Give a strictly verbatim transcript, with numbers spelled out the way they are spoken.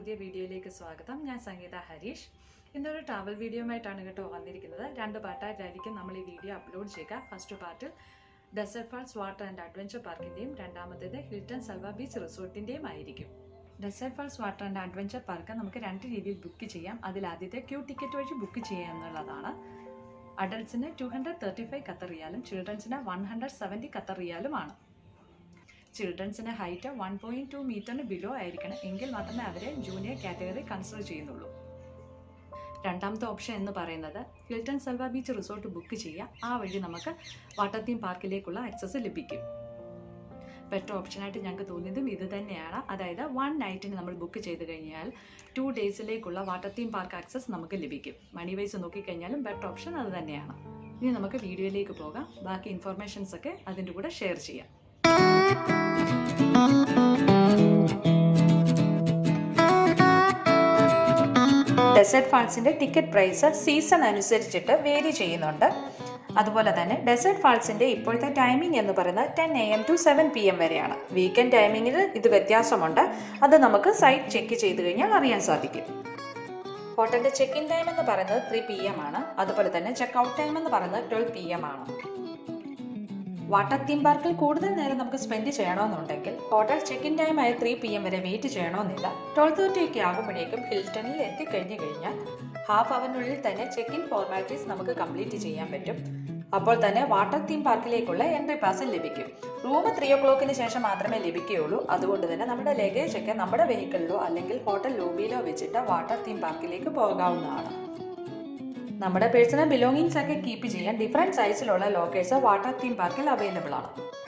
പുതിയ വീഡിയോയിലേക്ക് സ്വാഗതം. ഞാൻ സംഗീത ഹരീഷ്. ഇന്നൊരു ട്രാവൽ വീഡിയോയുമായിട്ടാണ് കേട്ടോ വന്നിരിക്കുന്നത്. രണ്ട് പാർട്ടായിട്ടായിരിക്കും നമ്മൾ ഈ വീഡിയോ അപ്ലോഡ് ചെയ്യുക. ഫസ്റ്റ് പാർട്ടിൽ desert falls water and adventure പാർക്കിൻ്റെയും രണ്ടാമത്തേത് ഹിൽട്ടൺ സൽവ ബീച്ച് റിസോർട്ടിൻ്റെയും ആയിരിക്കും. Desert falls water and adventure park നമുക്ക് രണ്ട് രീതിയിൽ ബുക്ക് ചെയ്യാം. അതിൽ ആദ്യത്തെ ക്യൂ ടിക്കറ്റ് വഴി ബുക്ക് ചെയ്യുക എന്നുള്ളതാണ്. അഡൽട്ട്സിന് two hundred thirty five Qatar റിയാലും ചിൽഡ്രൻസിന് വൺ ഹൺഡ്രഡ് സെവൻറ്റി ഖത്തർ റിയാലുമാണ്. ചിൽഡ്രൻസിന് ഹൈറ്റ് വൺ പോയിൻറ്റ് ടു മീറ്ററിന് ബിലോ ആയിരിക്കണം, എങ്കിൽ മാത്രമേ അവരെ ജൂനിയർ കാറ്റഗറി കൺസിഡർ ചെയ്യുന്നുള്ളൂ. രണ്ടാമത്തെ ഓപ്ഷൻ എന്ന് പറയുന്നത് Hilton Salwa beach resort book ചെയ്യുക. ആ വഴി നമുക്ക് വാട്ടർ തീം പാർക്കിലേക്കുള്ള ആക്സസ് ലഭിക്കും. ബെറ്റർ ഓപ്ഷനായിട്ട് ഞങ്ങൾക്ക് തോന്നിയതും ഇത് തന്നെയാണ്. അതായത് വൺ നൈറ്റിന് നമ്മൾ ബുക്ക് ചെയ്ത് കഴിഞ്ഞാൽ ടു ഡേയ്സിലേക്കുള്ള വാട്ടർ തീം പാർക്ക് ആക്സസ് നമുക്ക് ലഭിക്കും. മണി വൈസ് നോക്കിക്കഴിഞ്ഞാലും ബെറ്റർ ഓപ്ഷൻ അത് തന്നെയാണ്. ഇനി നമുക്ക് വീഡിയോയിലേക്ക് പോകാം. ബാക്കി ഇൻഫർമേഷൻസ് ഒക്കെ അതിൻ്റെ കൂടെ ഷെയർ ചെയ്യാം. ഡെസേർട്ട് ഫാൾസിന്റെ ടിക്കറ്റ് പ്രൈസ് സീസൺ അനുസരിച്ചിട്ട് വേരി ചെയ്യുന്നുണ്ട്. അതുപോലെ തന്നെ ഡെസേർട്ട് ഫാൾസിന്റെ ഇപ്പോഴത്തെ ടൈമിംഗ് എന്ന് പറയുന്നത് ten A M to seven P M വരെയാണ്. വീക്കെൻഡ് ടൈമിങ്ങിൽ ഇത് വ്യത്യാസമുണ്ട്. അത് നമുക്ക് സൈറ്റ് ചെക്ക് ചെയ്ത് കഴിഞ്ഞാൽ അറിയാൻ സാധിക്കും. ഹോട്ടലിന്റെ ചെക്ക് ഇൻ ടൈം എന്ന് പറയുന്നത് ത്രീ പി എം ആണ്. അതുപോലെ തന്നെ ചെക്ക് ഔട്ട് ടൈം എന്ന് പറയുന്നത് ട്വൽവ് പി എം ആണ്. വാട്ടർ തീം പാർക്കിൽ കൂടുതൽ നേരം നമുക്ക് സ്പെൻഡ് ചെയ്യണമെന്നുണ്ടെങ്കിൽ ഹോട്ടൽ ചെക്ക് ഇൻ ടൈം ആയ ത്രീ പി എം വരെ വെയിറ്റ് ചെയ്യണമെന്നില്ല. ട്വൽവ് തേർട്ടി ഒക്കെ ആകുമ്പോഴേക്കും ഹിൽട്ടണിൽ എത്തിക്കഴിഞ്ഞു കഴിഞ്ഞാൽ ഹാഫ് അവറിനുള്ളിൽ തന്നെ ചെക്ക് ഇൻ ഫോർമാലിറ്റീസ് നമുക്ക് കംപ്ലീറ്റ് ചെയ്യാൻ പറ്റും. അപ്പോൾ തന്നെ വാട്ടർ തീം പാർക്കിലേക്കുള്ള എൻട്രി പാസ് ലഭിക്കും. റൂം ത്രീ ഒ ക്ലോക്കിന് ശേഷം മാത്രമേ ലഭിക്കുകയുള്ളൂ. അതുകൊണ്ട് തന്നെ നമ്മുടെ ലഗേജ് ഒക്കെ നമ്മുടെ വെഹിക്കിളിലോ അല്ലെങ്കിൽ ഹോട്ടൽ ലോബിയിലോ വെച്ചിട്ട് വാട്ടർ തീം പാർക്കിലേക്ക് പോകാവുന്നതാണ്. നമ്മുടെ പേഴ്സണൽ ബിലോങ്ങിങ്സ് ഒക്കെ കീപ്പ് ചെയ്യാൻ ഡിഫറെൻറ്റ് സൈസിലുള്ള ലോക്കേഴ്സ് വാട്ടർ തീം പാർക്കിൽ അവൈലബിൾ ആണ്.